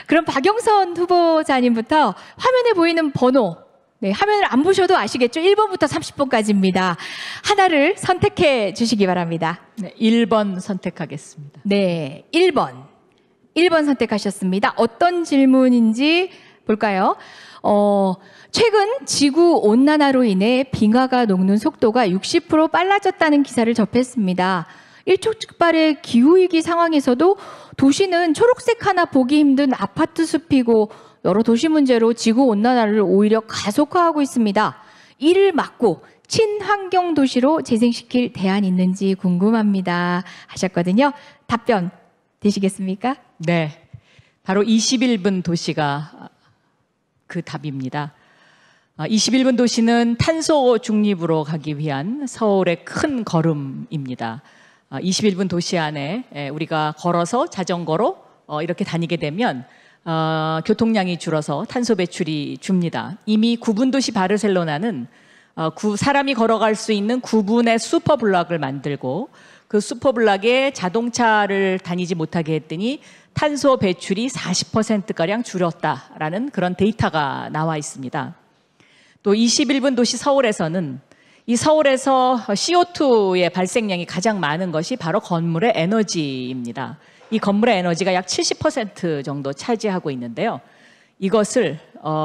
그럼 박영선 후보자님부터 화면에 보이는 번호, 네, 화면을 안 보셔도 아시겠죠? 1번부터 30번까지입니다. 하나를 선택해 주시기 바랍니다. 네, 1번 선택하겠습니다. 네, 1번. 1번 선택하셨습니다. 어떤 질문인지 볼까요? 최근 지구온난화로 인해 빙하가 녹는 속도가 60% 빨라졌다는 기사를 접했습니다. 일촉즉발의 기후위기 상황에서도 도시는 초록색 하나 보기 힘든 아파트 숲이고 여러 도시 문제로 지구온난화를 오히려 가속화하고 있습니다. 이를 막고 친환경 도시로 재생시킬 대안 있는지 궁금합니다. 하셨거든요. 답변 되시겠습니까? 네, 바로 21분 도시가 그 답입니다. 21분 도시는 탄소 중립으로 가기 위한 서울의 큰 걸음입니다. 21분 도시 안에 우리가 걸어서 자전거로 이렇게 다니게 되면 교통량이 줄어서 탄소 배출이 줍니다. 이미 9분 도시 바르셀로나는 사람이 걸어갈 수 있는 9분의 슈퍼블락을 만들고 그 슈퍼블락에 자동차를 다니지 못하게 했더니 탄소 배출이 40%가량 줄었다라는 그런 데이터가 나와 있습니다. 또 21분 도시 서울에서는 이 서울에서 CO2의 발생량이 가장 많은 것이 바로 건물의 에너지입니다. 이 건물의 에너지가 약 70% 정도 차지하고 있는데요. 이것을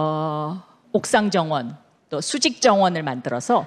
옥상 정원, 또 수직 정원을 만들어서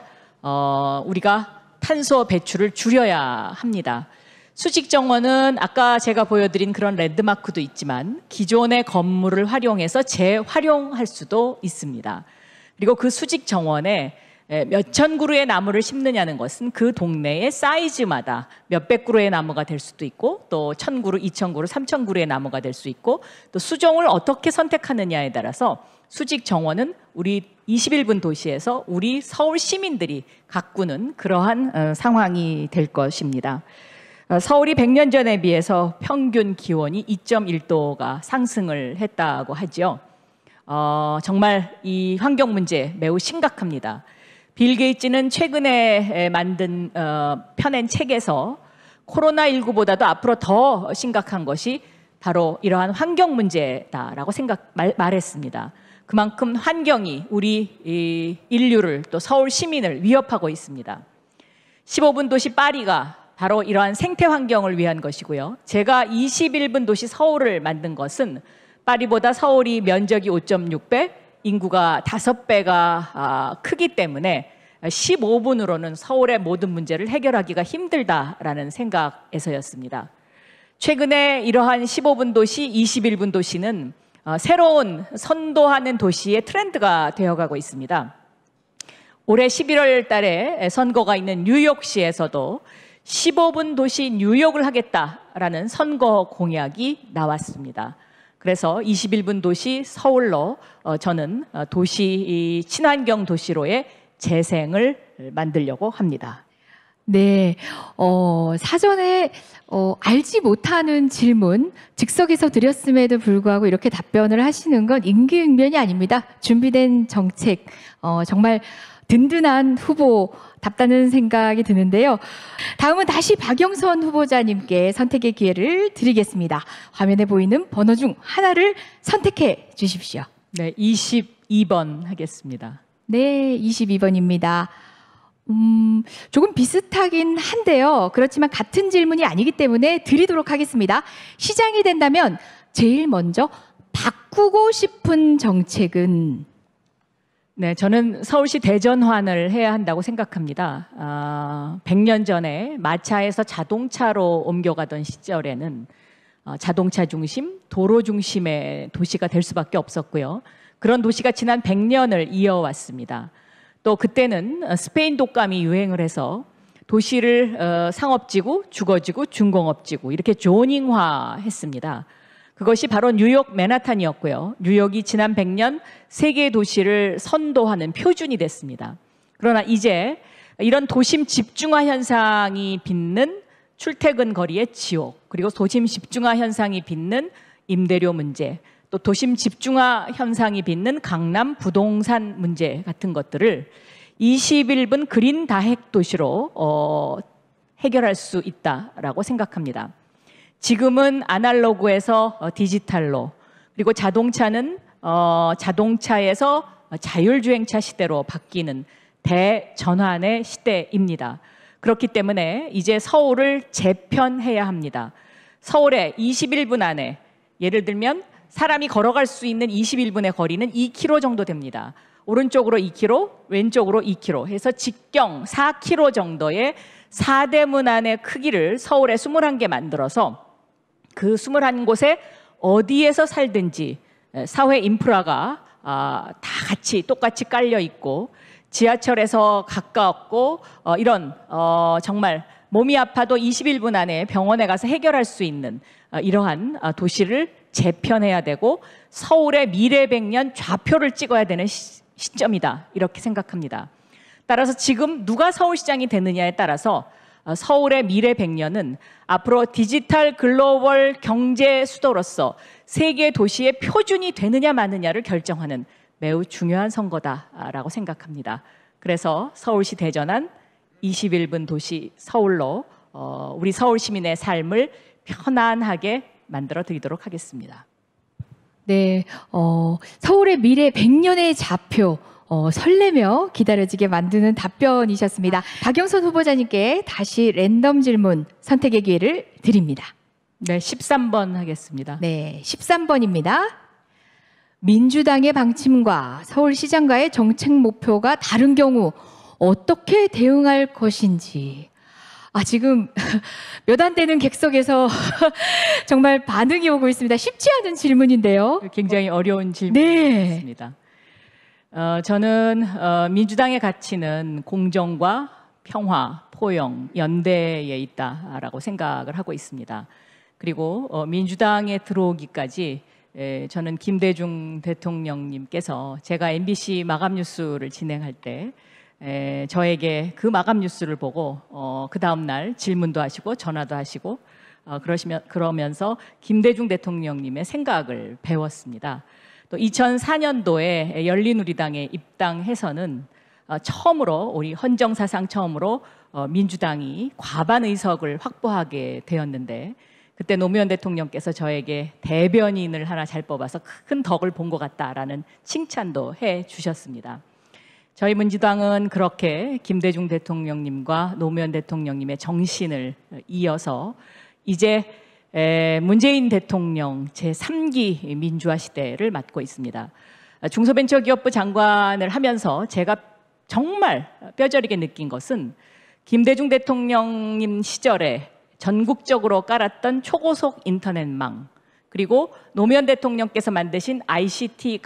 우리가 탄소 배출을 줄여야 합니다. 수직 정원은 아까 제가 보여드린 그런 랜드마크도 있지만 기존의 건물을 활용해서 재활용할 수도 있습니다. 그리고 그 수직 정원에 몇천 그루의 나무를 심느냐는 것은 그 동네의 사이즈마다 몇백 그루의 나무가 될 수도 있고 또 1000그루, 2000그루, 3000그루의 나무가 될 수 있고 또 수종을 어떻게 선택하느냐에 따라서 수직 정원은 우리 21분 도시에서 우리 서울 시민들이 가꾸는 그러한 상황이 될 것입니다. 서울이 100년 전에 비해서 평균 기온이 2.1도가 상승을 했다고 하죠. 정말 이 환경 문제 매우 심각합니다. 빌 게이츠는 최근에 펴낸 책에서 코로나19보다도 앞으로 더 심각한 것이 바로 이러한 환경 문제다라고 말했습니다. 그만큼 환경이 우리 인류를 또 서울 시민을 위협하고 있습니다. 15분 도시 파리가 바로 이러한 생태 환경을 위한 것이고요. 제가 21분 도시 서울을 만든 것은 파리보다 서울이 면적이 5.6배, 인구가 5배가 크기 때문에 15분으로는 서울의 모든 문제를 해결하기가 힘들다라는 생각에서였습니다. 최근에 이러한 15분 도시, 21분 도시는 새로운 선도하는 도시의 트렌드가 되어가고 있습니다. 올해 11월 달에 선거가 있는 뉴욕시에서도 15분 도시 뉴욕을 하겠다라는 선거 공약이 나왔습니다. 그래서 21분 도시 서울로 저는 도시 친환경 도시로의 재생을 만들려고 합니다. 네, 사전에 알지 못하는 질문 즉석에서 드렸음에도 불구하고 이렇게 답변을 하시는 건 임기응변이 아닙니다. 준비된 정책, 정말 든든한 후보답다는 생각이 드는데요. 다음은 다시 박영선 후보자님께 선택의 기회를 드리겠습니다. 화면에 보이는 번호 중 하나를 선택해 주십시오. 네, 22번 하겠습니다. 네, 22번입니다. 조금 비슷하긴 한데요. 그렇지만 같은 질문이 아니기 때문에 드리도록 하겠습니다. 시장이 된다면 제일 먼저 바꾸고 싶은 정책은? 네, 저는 서울시 대전환을 해야 한다고 생각합니다. 100년 전에 마차에서 자동차로 옮겨가던 시절에는 자동차 중심, 도로 중심의 도시가 될 수밖에 없었고요. 그런 도시가 지난 100년을 이어왔습니다. 또 그때는 스페인 독감이 유행을 해서 도시를 상업지구, 주거지구, 중공업지구 이렇게 조닝화했습니다. 그것이 바로 뉴욕 맨하탄이었고요. 뉴욕이 지난 100년 세계 도시를 선도하는 표준이 됐습니다. 그러나 이제 이런 도심 집중화 현상이 빚는 출퇴근 거리의 지옥, 그리고 도심 집중화 현상이 빚는 임대료 문제, 또 도심 집중화 현상이 빚는 강남 부동산 문제 같은 것들을 21분 그린 다핵 도시로 해결할 수 있다라고 생각합니다. 지금은 아날로그에서 디지털로, 그리고 자동차는 자동차에서 자율주행차 시대로 바뀌는 대전환의 시대입니다. 그렇기 때문에 이제 서울을 재편해야 합니다. 서울에 21분 안에, 예를 들면 사람이 걸어갈 수 있는 21분의 거리는 2km 정도 됩니다. 오른쪽으로 2km, 왼쪽으로 2km 해서 직경 4km 정도의 4대문 안의 크기를 서울에 21개 만들어서 그 21곳에 어디에서 살든지 사회 인프라가 다 같이 똑같이 깔려 있고, 지하철에서 가까웠고, 이런 정말 몸이 아파도 21분 안에 병원에 가서 해결할 수 있는 이러한 도시를 재편해야 되고, 서울의 미래 100년 좌표를 찍어야 되는 시점이다, 이렇게 생각합니다. 따라서 지금 누가 서울시장이 되느냐에 따라서 서울의 미래 100년은 앞으로 디지털 글로벌 경제 수도로서 세계 도시의 표준이 되느냐 마느냐를 결정하는 매우 중요한 선거다라고 생각합니다. 그래서 서울시 대전환 21분 도시 서울로 우리 서울 시민의 삶을 편안하게 만들어 드리도록 하겠습니다. 네, 서울의 미래 100년의 좌표, 설레며 기다려지게 만드는 답변이셨습니다. 박영선 후보자님께 다시 랜덤 질문 선택의 기회를 드립니다. 네, 13번 하겠습니다. 네, 13번입니다. 민주당의 방침과 서울시장과의 정책 목표가 다른 경우 어떻게 대응할 것인지. 지금 몇 안 되는 객석에서 정말 반응이 오고 있습니다. 쉽지 않은 질문인데요. 굉장히 어려운 질문이었습니다. 네. 저는 민주당의 가치는 공정과 평화, 포용, 연대에 있다라고 생각을 하고 있습니다. 그리고 민주당에 들어오기까지 저는 김대중 대통령님께서 제가 MBC 마감 뉴스를 진행할 때 저에게 그 마감 뉴스를 보고 그 다음 날 질문도 하시고 전화도 하시고 그러면서 김대중 대통령님의 생각을 배웠습니다. 또 2004년도에 열린우리당에 입당해서는 처음으로, 우리 헌정사상 처음으로 민주당이 과반 의석을 확보하게 되었는데, 그때 노무현 대통령께서 저에게 대변인을 하나 잘 뽑아서 큰 덕을 본 것 같다라는 칭찬도 해 주셨습니다. 저희 민주당은 그렇게 김대중 대통령님과 노무현 대통령님의 정신을 이어서 이제 문재인 대통령 제3기 민주화 시대를 맞고 있습니다. 중소벤처기업부 장관을 하면서 제가 정말 뼈저리게 느낀 것은 김대중 대통령님 시절에 전국적으로 깔았던 초고속 인터넷망, 그리고 노무현 대통령께서 만드신 ICT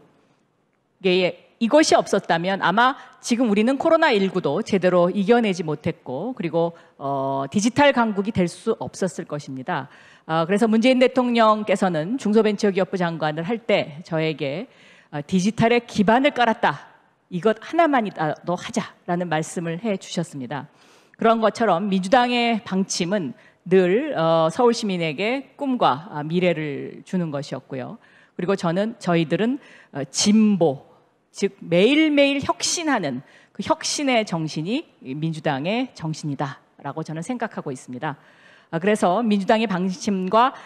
강국에 이것이 없었다면 아마 지금 우리는 코로나19도 제대로 이겨내지 못했고, 그리고 디지털 강국이 될 수 없었을 것입니다. 그래서 문재인 대통령께서는 중소벤처기업부 장관을 할 때 저에게 디지털의 기반을 깔았다, 이것 하나만이라도 하자라는 말씀을 해 주셨습니다. 그런 것처럼 민주당의 방침은 늘 서울 시민에게 꿈과 미래를 주는 것이었고요. 그리고 저희들은 진보, 즉 매일매일 혁신하는 그 혁신의 정신이 민주당의 정신이다라고 저는 생각하고 있습니다. 그래서 민주당의 방침과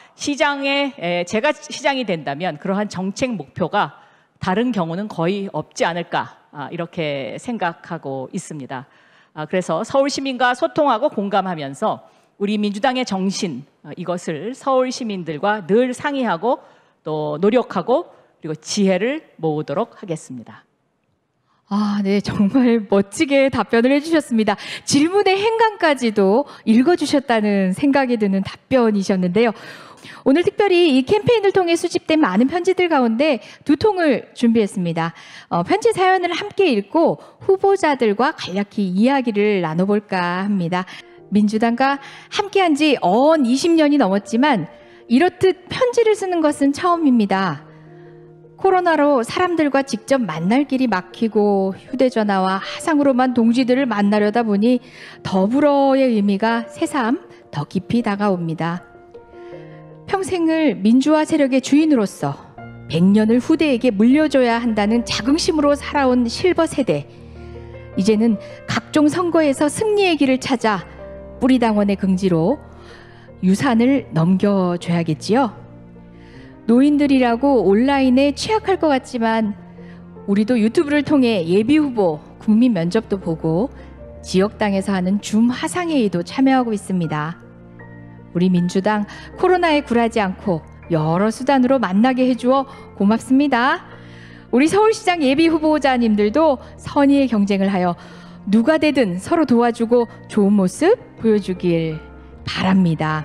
제가 시장이 된다면 그러한 정책 목표가 다른 경우는 거의 없지 않을까, 이렇게 생각하고 있습니다. 그래서 서울 시민과 소통하고 공감하면서 우리 민주당의 정신, 이것을 서울 시민들과 늘 상의하고 또 노력하고 그리고 지혜를 모으도록 하겠습니다. 네, 정말 멋지게 답변을 해주셨습니다. 질문의 행간까지도 읽어주셨다는 생각이 드는 답변이셨는데요. 오늘 특별히 이 캠페인을 통해 수집된 많은 편지들 가운데 2통을 준비했습니다. 편지 사연을 함께 읽고 후보자들과 간략히 이야기를 나눠볼까 합니다. 민주당과 함께한 지 20년이 넘었지만 이렇듯 편지를 쓰는 것은 처음입니다. 코로나로 사람들과 직접 만날 길이 막히고 휴대전화와 화상으로만 동지들을 만나려다 보니 더불어의 의미가 새삼 더 깊이 다가옵니다. 평생을 민주화 세력의 주인으로서 100년을 후대에게 물려줘야 한다는 자긍심으로 살아온 실버 세대. 이제는 각종 선거에서 승리의 길을 찾아 뿌리당원의 긍지로 유산을 넘겨줘야겠지요. 노인들이라고 온라인에 취약할 것 같지만 우리도 유튜브를 통해 예비후보 국민 면접도 보고 지역당에서 하는 줌 화상회의도 참여하고 있습니다. 우리 민주당 코로나에 굴하지 않고 여러 수단으로 만나게 해주어 고맙습니다. 우리 서울시장 예비후보자님들도 선의의 경쟁을 하여 누가 되든 서로 도와주고 좋은 모습 보여주길 바랍니다.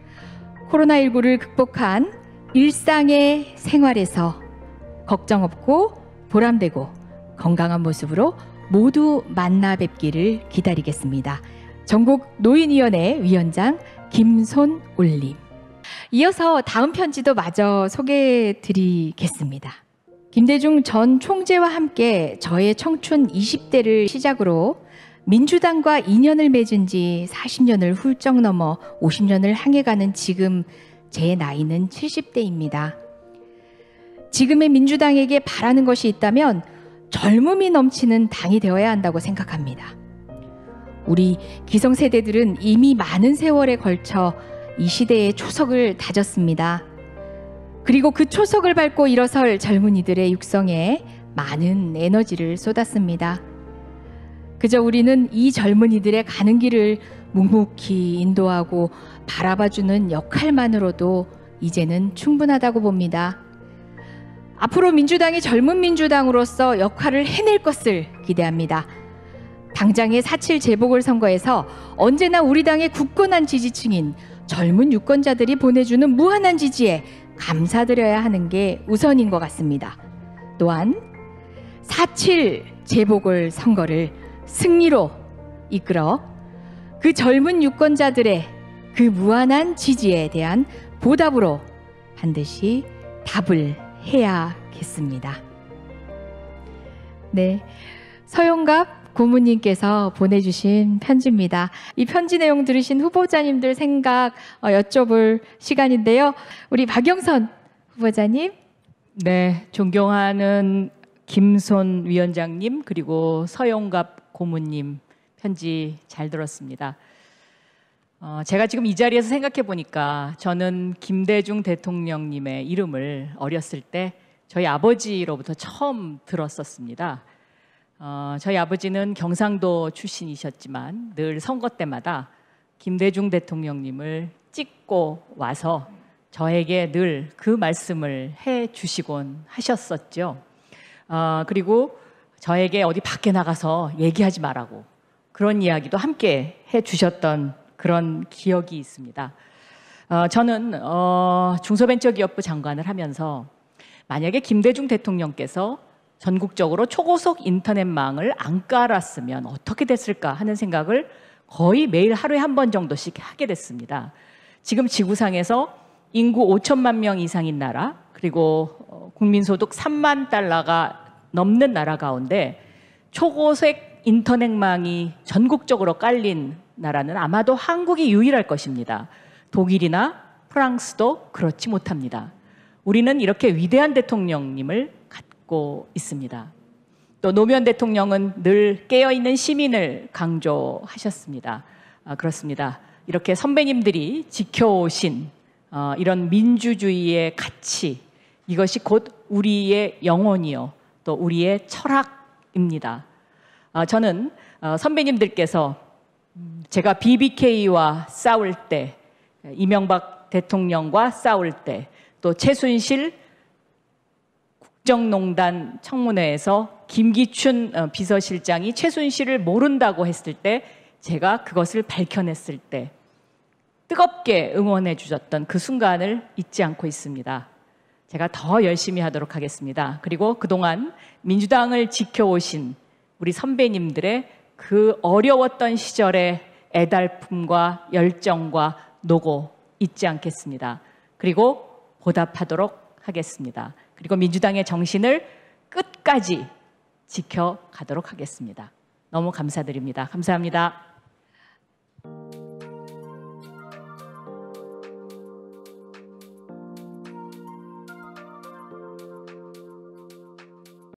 코로나19를 극복한 일상의 생활에서 걱정 없고 보람되고 건강한 모습으로 모두 만나 뵙기를 기다리겠습니다. 전국 노인위원회 위원장 김손올님. 이어서 다음 편지도 마저 소개해 드리겠습니다. 김대중 전 총재와 함께 저의 청춘 20대를 시작으로 민주당과 인연을 맺은 지 40년을 훌쩍 넘어 50년을 향해 가는 지금 제 나이는 70대입니다. 지금의 민주당에게 바라는 것이 있다면 젊음이 넘치는 당이 되어야 한다고 생각합니다. 우리 기성세대들은 이미 많은 세월에 걸쳐 이 시대의 초석을 다졌습니다. 그리고 그 초석을 밟고 일어설 젊은이들의 육성에 많은 에너지를 쏟았습니다. 그저 우리는 이 젊은이들의 가는 길을 묵묵히 인도하고 바라봐주는 역할만으로도 이제는 충분하다고 봅니다. 앞으로 민주당이 젊은 민주당으로서 역할을 해낼 것을 기대합니다. 당장의 4.7 재보궐선거에서 언제나 우리 당의 굳건한 지지층인 젊은 유권자들이 보내주는 무한한 지지에 감사드려야 하는 게 우선인 것 같습니다. 또한 4.7 재보궐선거를 승리로 이끌어 그 젊은 유권자들의 그 무한한 지지에 대한 보답으로 반드시 답을 해야겠습니다. 네, 서용갑 고모님께서 보내주신 편지입니다. 이 편지 내용 들으신 후보자님들 생각 여쭤볼 시간인데요. 우리 박영선 후보자님. 네, 존경하는 김손 위원장님 그리고 서용갑 고모님 편지 잘 들었습니다. 제가 지금 이 자리에서 생각해 보니까 저는 김대중 대통령님의 이름을 어렸을 때 저희 아버지로부터 처음 들었었습니다. 저희 아버지는 경상도 출신이셨지만 늘 선거 때마다 김대중 대통령님을 찍고 와서 저에게 늘 그 말씀을 해 주시곤 하셨었죠. 그리고 저에게 어디 밖에 나가서 얘기하지 말라고 그런 이야기도 함께 해 주셨던 그런 기억이 있습니다. 저는 중소벤처기업부 장관을 하면서 만약에 김대중 대통령께서 전국적으로 초고속 인터넷망을 안 깔았으면 어떻게 됐을까 하는 생각을 거의 매일 하루에 한 번 정도씩 하게 됐습니다. 지금 지구상에서 인구 5천만 명 이상인 나라 그리고 국민소득 3만 달러가 넘는 나라 가운데 초고속 인터넷망이 전국적으로 깔린 나라는 아마도 한국이 유일할 것입니다. 독일이나 프랑스도 그렇지 못합니다. 우리는 이렇게 위대한 대통령님을 갖고 있습니다. 또 노무현 대통령은 늘 깨어있는 시민을 강조하셨습니다. 그렇습니다. 이렇게 선배님들이 지켜오신 이런 민주주의의 가치, 이것이 곧 우리의 영혼이요 또 우리의 철학입니다. 저는 선배님들께서 제가 BBK와 싸울 때, 이명박 대통령과 싸울 때, 또 최순실 국정농단 청문회에서 김기춘 비서실장이 최순실을 모른다고 했을 때 제가 그것을 밝혀냈을 때 뜨겁게 응원해 주셨던 그 순간을 잊지 않고 있습니다. 제가 더 열심히 하도록 하겠습니다. 그리고 그동안 민주당을 지켜오신 우리 선배님들의 그 어려웠던 시절의 애달픔과 열정과 노고 잊지 않겠습니다. 그리고 보답하도록 하겠습니다. 그리고 민주당의 정신을 끝까지 지켜가도록 하겠습니다. 너무 감사드립니다. 감사합니다.